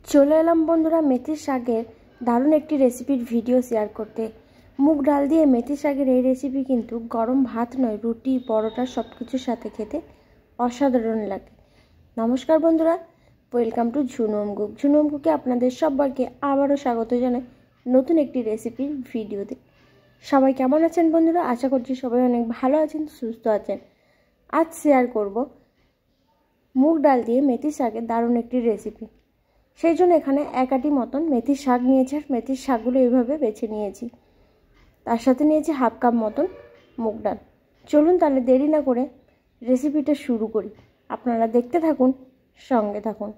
চলে এলাম বন্ধুরা মেথির শাকের দারুণ একটি রেসিপির ভিডিও শেয়ার করতে। মুগ ডাল দিয়ে মেথির শাকের এই রেসিপি কিন্তু গরম ভাত নয়, রুটি পরোটা সব কিছুর সাথে খেতে অসাধারণ লাগে। নমস্কার বন্ধুরা, welcome to Jhunum cook. Jhunum কুকে আপনাদের সবাইকে আবারও স্বাগত জানাই নতুন একটি রেসিপির ভিডিওতে। সবাই কেমন আছেন বন্ধুরা? আশা করছি সবাই অনেক ভালো আছেন, সুস্থ আছেন। আজ শেয়ার করব মুগ ডাল দিয়ে মেথির শাকের দারুণ একটি রেসিপি। সেই জন্য এখানে এক আটি মতন মেথির শাক নিয়েছি, আর মেথির শাকগুলো এইভাবে বেছে নিয়েছি। তার সাথে নিয়েছি হাফ কাপ মতন মুগ ডাল। চলুন তাহলে দেরি না করে রেসিপিটা শুরু করি। আপনারা দেখতে থাকুন, সঙ্গে থাকুন।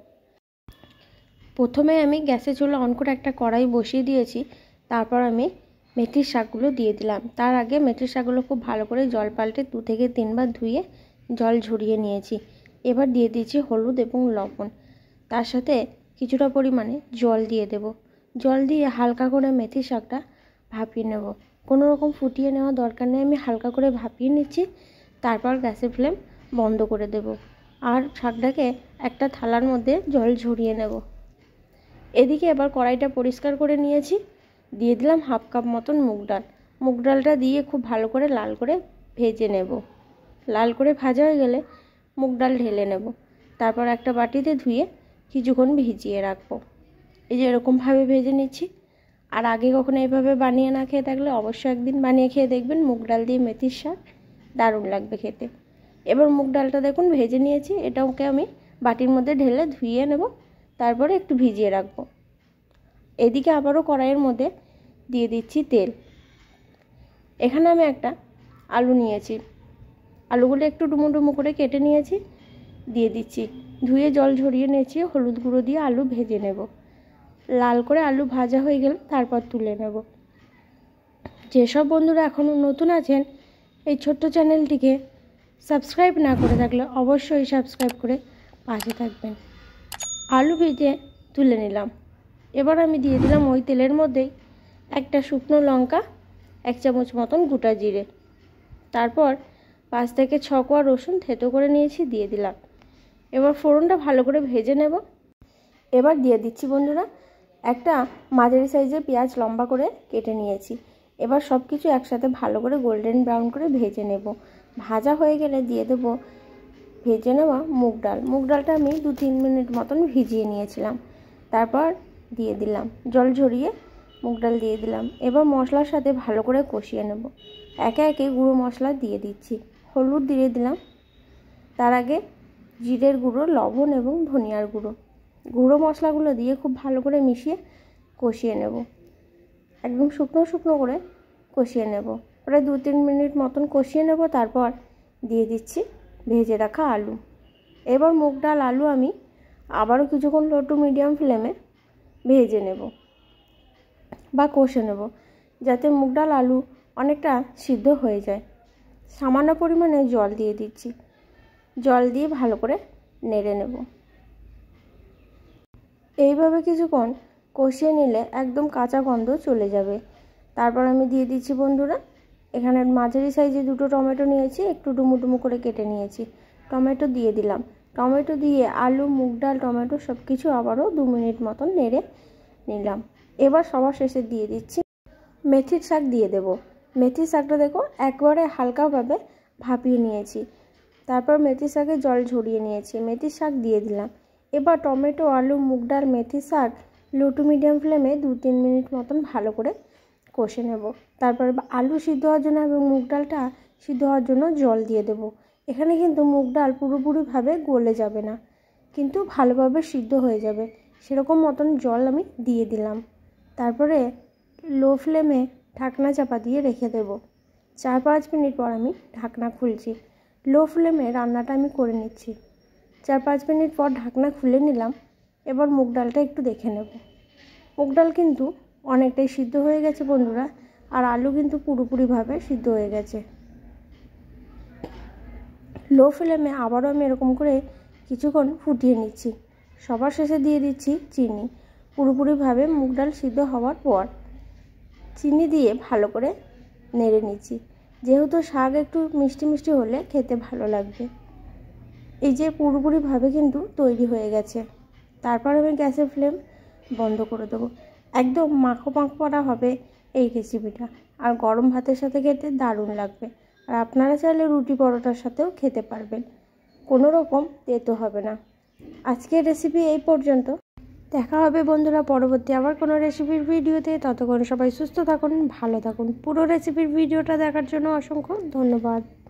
প্রথমে আমি গ্যাসে চুলা অন করে একটা কড়াই বসিয়ে দিয়েছি। তারপর আমি মেথির শাকগুলো দিয়ে দিলাম। তার আগে মেথির শাকগুলো খুব ভালো করে জল পাল্টে 2 থেকে 3 বার ধুয়ে জল ঝরিয়ে নিয়েছি। এবার দিয়ে দিয়েছি হলুদ এবং লবণ। তার সাথে কিছুটা পরিমাণে জল দিয়ে দেব। জল দিয়ে হালকা করে মেথির শাকটা ভাপিয়ে নেব। কোনো রকম ফুটিয়ে নেওয়া দরকার নেই, আমি হালকা করে ভাপিয়ে নিচ্ছি। তারপর গ্যাসের ফ্লেম বন্ধ করে দেব, আর শাকটাকে একটা থালার মধ্যে জল ঝরিয়ে নেব। এদিকে এবার কড়াইটা পরিষ্কার করে নিয়েছি। দিয়ে দিলাম হাফ কাপ মতন মুগ ডাল। মুগ ডালটা দিয়ে খুব ভালো করে লাল করে ভেজে নেব। লাল করে ভাজা হয়ে গেলে মুগ ডাল ঢেলে নেব। তারপর একটা বাটিতে ধুয়ে কিছুক্ষণ ভিজিয়ে রাখবো। এই যে এরকমভাবে ভেজে নিচ্ছি। আর আগে কখনো এইভাবে বানিয়ে না খেয়ে থাকলে অবশ্যই একদিন বানিয়ে খেয়ে দেখবেন, মুগ ডাল দিয়ে মেথির শাক দারুণ লাগবে খেতে। এবার মুগ ডালটা দেখুন ভেজে নিয়েছি, এটাকে আমি বাটির মধ্যে ঢেলে ধুয়ে নেব। তারপরে একটু ভিজিয়ে রাখবো। এদিকে আবারও কড়াইয়ের মধ্যে দিয়ে দিচ্ছি তেল। এখানে আমি একটা আলু নিয়েছি, আলুগুলো একটু ডুমো ডুমো করে কেটে নিয়েছি, দিয়ে দিচ্ছি। ধুয়ে জল ঝরিয়ে নিয়েছি, হলুদ গুঁড়ো দিয়ে আলু ভেজে নেব। লাল করে আলু ভাজা হয়ে গেলে তারপর তুলে নেব। যেসব বন্ধুরা এখনও নতুন আছেন এই ছোট্ট চ্যানেলটিকে সাবস্ক্রাইব না করে থাকলে অবশ্যই সাবস্ক্রাইব করে পাশে থাকবেন। আলু ভেজে তুলে নিলাম। এবার আমি দিয়ে দিলাম ওই তেলের মধ্যেই একটা শুকনো লঙ্কা, 1 চামচ মতন গোটা জিরে, তারপর 5 থেকে 6 কোয়া রসুন থেতো করে নিয়েছি দিয়ে দিলাম। এবার ফোড়নটা ভালো করে ভেজে নেব। এবার দিয়ে দিচ্ছি বন্ধুরা একটা মাঝারি সাইজের পেঁয়াজ লম্বা করে কেটে নিয়েছি। এবার সব কিছু একসাথে ভালো করে গোল্ডেন ব্রাউন করে ভেজে নেব। ভাজা হয়ে গেলে দিয়ে দেব ভেজে নেওয়া মুগ ডাল। মুগ ডালটা আমি 2-3 মিনিট মতন ভিজিয়ে নিয়েছিলাম। তারপর দিয়ে দিলাম জল ঝরিয়ে মুগ ডাল দিয়ে দিলাম। এবার মশলার সাথে ভালো করে কষিয়ে নেব। একে একে গুঁড়ো মশলা দিয়ে দিচ্ছি। হলুদ দিয়ে দিলাম, তার আগে জিরের গুঁড়ো, লবণ এবং ধনিয়ার গুঁড়ো। গুঁড়ো মশলাগুলো দিয়ে খুব ভালো করে মিশিয়ে কষিয়ে নেব। একদম শুকনো শুকনো করে কষিয়ে নেব। প্রায় 2-3 মিনিট মতন কষিয়ে নেব। তারপর দিয়ে দিচ্ছি ভেজে রাখা আলু। এবার মুগ ডাল আলু আমি আবারও কিছুক্ষণ লো টু মিডিয়াম ফ্লেমে ভেজে নেব বা কষে নেব, যাতে মুগ ডাল আলু অনেকটা সিদ্ধ হয়ে যায়। সামান্য পরিমাণে জল দিয়ে দিচ্ছি। জল দিয়ে ভালো করে নেড়ে নেব। এইভাবে কিছুক্ষণ কষিয়ে নিলে একদম কাঁচা গন্ধ চলে যাবে। তারপর আমি দিয়ে দিচ্ছি বন্ধুরা এখানে মাঝারি সাইজে 2টো টমেটো নিয়েছি, একটু ডুমো ডুমো করে কেটে নিয়েছি। টমেটো দিয়ে দিলাম। টমেটো দিয়ে আলু, মুগ ডাল, টমেটো সব কিছু আবারও 2 মিনিট মতন নেড়ে নিলাম। এবার সবার শেষে দিয়ে দিচ্ছি মেথির শাক দিয়ে দেব। মেথির শাকটা দেখো একবারে হালকাভাবে ভাপিয়ে নিয়েছি। তারপর মেথির শাকে জল ঝরিয়ে নিয়েছি, মেথির শাক দিয়ে দিলাম। এবার টমেটো, আলু, মুগ ডাল, মেথির শাক লো টু মিডিয়াম ফ্লেমে 2-3 মিনিট মতন ভালো করে কষে নেব। তারপর আলু সিদ্ধ হওয়ার জন্য এবং মুগ ডালটা সিদ্ধ হওয়ার জন্য জল দিয়ে দেব। এখানে কিন্তু মুগ ডাল পুরোপুরিভাবে গলে যাবে না, কিন্তু ভালোভাবে সিদ্ধ হয়ে যাবে, সেরকম মতন জল আমি দিয়ে দিলাম। তারপরে লো ফ্লেমে ঢাকনা চাপা দিয়ে রেখে দেব। 4-5 মিনিট পর আমি ঢাকনা খুলছি। লো ফ্লেমে রান্নাটা আমি করে নিচ্ছি। 4-5 মিনিট পর ঢাকনা খুলে নিলাম। এবার মুগ ডালটা একটু দেখে নেব। মুগ ডাল কিন্তু অনেকটাই সিদ্ধ হয়ে গেছে বন্ধুরা, আর আলু কিন্তু পুরোপুরিভাবে সিদ্ধ হয়ে গেছে। লো ফ্লেমে আবারও আমি এরকম করে কিছুক্ষণ ফুটিয়ে নিচ্ছি। সবার শেষে দিয়ে দিচ্ছি চিনি। পুরোপুরিভাবে মুগ ডাল সিদ্ধ হওয়ার পর চিনি দিয়ে ভালো করে নেড়ে নিচ্ছি, যেহেতু শাক একটু মিষ্টি মিষ্টি হলে খেতে ভালো লাগবে। এই যে পুরোপুরিভাবে কিন্তু তৈরি হয়ে গেছে। তারপর আমি গ্যাসের ফ্লেম বন্ধ করে দেবো। একদম মাখো মাখো করা হবে এই রেসিপিটা, আর গরম ভাতের সাথে খেতে দারুণ লাগবে। আর আপনারা চাইলে রুটি পরোটার সাথেও খেতে পারবেন, কোনো রকম তেতো হবে না। আজকের রেসিপি এই পর্যন্ত। দেখা হবে বন্ধুরা পরবর্তী আবার কোনো রেসিপির ভিডিওতে। ততক্ষণ সবাই সুস্থ থাকুন, ভালো থাকুন। পুরো রেসিপির ভিডিওটা দেখার জন্য অসংখ্য ধন্যবাদ।